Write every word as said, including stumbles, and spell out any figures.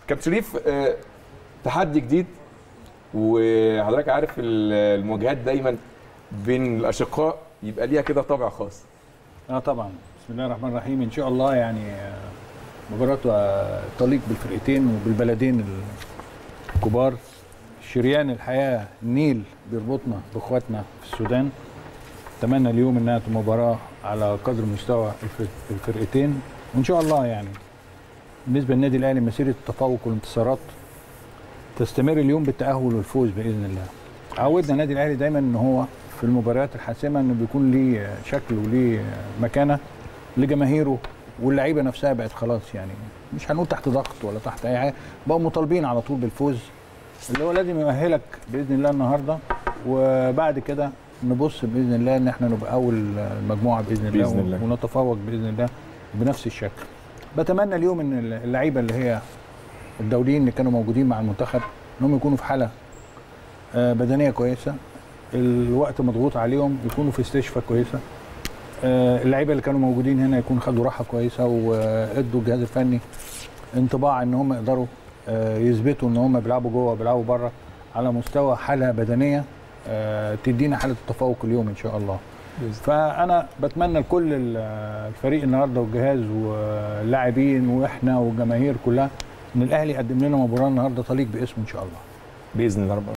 كابتن شريف، آه، تحدي جديد، وحضرتك عارف المواجهات دايما بين الاشقاء يبقى ليها كده طابع خاص. اه طبعا. بسم الله الرحمن الرحيم. ان شاء الله يعني مباراه تليق بالفرقتين وبالبلدين الكبار. شريان الحياه النيل بيربطنا باخواتنا في السودان. اتمنى اليوم انها تبقى مباراه على قدر مستوى الفرقتين، وان شاء الله يعني بالنسبه للنادي الاهلي مسيره التفوق والانتصارات تستمر اليوم بالتاهل والفوز باذن الله. عودنا النادي الاهلي دايما ان هو في المباريات الحاسمه انه بيكون ليه شكل وليه مكانه لجماهيره، واللعيبه نفسها بقت خلاص يعني مش هنقول تحت ضغط ولا تحت اي حاجه، بقوا مطالبين على طول بالفوز اللي هو لازم يؤهلك باذن الله النهارده، وبعد كده نبص باذن الله ان احنا نبقى اول المجموعه باذن الله, بإذن الله ونتفوق باذن الله بنفس الشكل. بتمنى اليوم ان اللعيبه اللي هي الدوليين اللي كانوا موجودين مع المنتخب انهم يكونوا في حاله بدنيه كويسه، الوقت مضغوط عليهم يكونوا في استشفاء كويسه، اللعيبه اللي كانوا موجودين هنا يكونوا خدوا راحه كويسه وادوا الجهاز الفني انطباع ان هم يقدروا يثبتوا ان هم بيلعبوا جوه وبيلعبوا بره على مستوى حاله بدنيه تدينا حاله التفوق اليوم ان شاء الله. فانا بتمنى لكل الفريق النهارده والجهاز واللاعبين واحنا والجماهير كلها ان الاهلي يقدم لنا مباراه النهارده تليق باسمه ان شاء الله باذن الله رب